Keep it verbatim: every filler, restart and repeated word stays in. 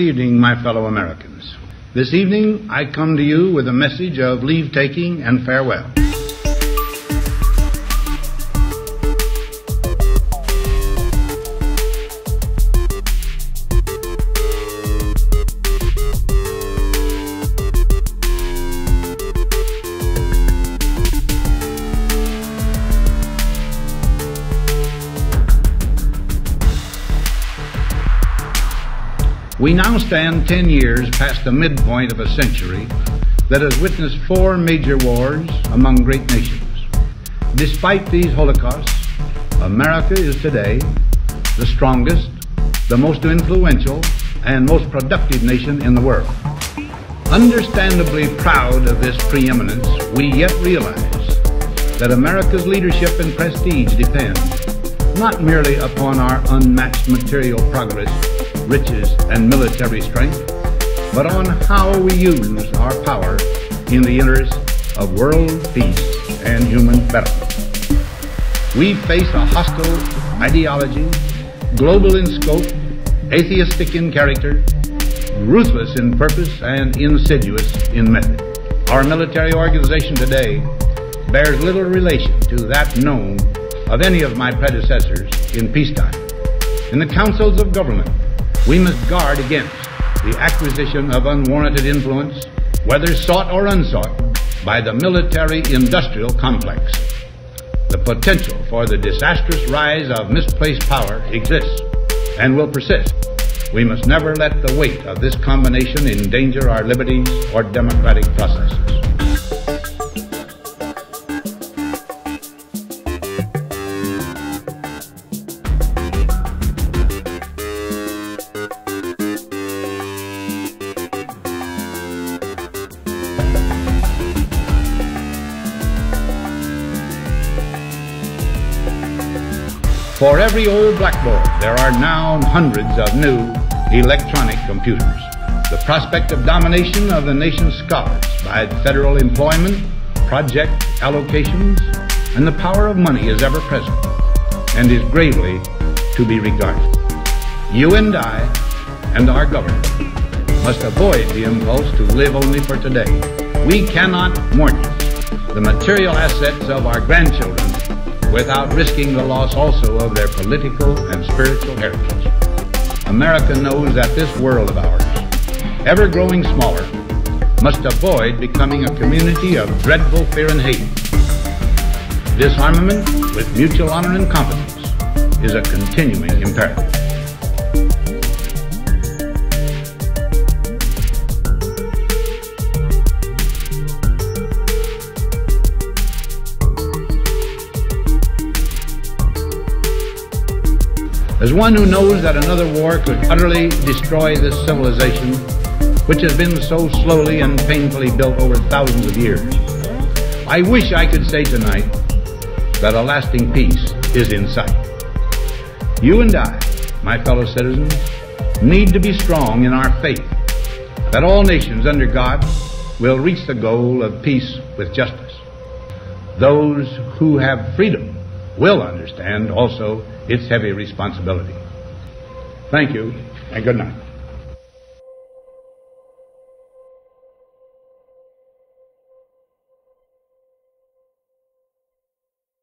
evening, my fellow Americans. This evening, I come to you with a message of leave-taking and farewell. We now stand ten years past the midpoint of a century that has witnessed four major wars among great nations. Despite these holocausts, America is today the strongest, the most influential, and most productive nation in the world. Understandably proud of this preeminence, we yet realize that America's leadership and prestige depend not merely upon our unmatched material progress, riches, and military strength, but on how we use our power in the interest of world peace and human betterment. We face a hostile ideology, global in scope, atheistic in character, ruthless in purpose, and insidious in method. Our military organization today bears little relation to that known of any of my predecessors in peacetime. In the councils of government, we must guard against the acquisition of unwarranted influence, whether sought or unsought, by the military-industrial complex. The potential for the disastrous rise of misplaced power exists and will persist. We must never let the weight of this combination endanger our liberties or democratic processes. For every old blackboard, there are now hundreds of new electronic computers. The prospect of domination of the nation's scholars by federal employment, project allocations, and the power of money is ever present and is gravely to be regarded. You and I and our government must avoid the impulse to live only for today. We cannot mortgage the material assets of our grandchildren without risking the loss also of their political and spiritual heritage. America knows that this world of ours, ever growing smaller, must avoid becoming a community of dreadful fear and hate. Disarmament with mutual honor and competence is a continuing imperative. As one who knows that another war could utterly destroy this civilization, which has been so slowly and painfully built over thousands of years, I wish I could say tonight that a lasting peace is in sight. You and I, my fellow citizens, need to be strong in our faith that all nations under God will reach the goal of peace with justice. Those who have freedom will understand also its heavy responsibility. Thank you, and good night.